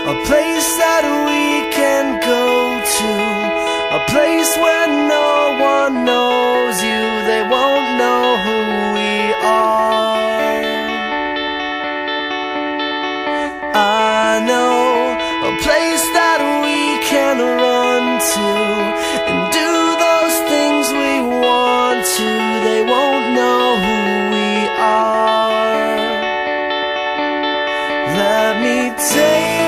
a place that we can go to, a place where no one knows you, they won't know who we are. I know a place that we can run to and do those things we want to, they won't know who we are. Let me take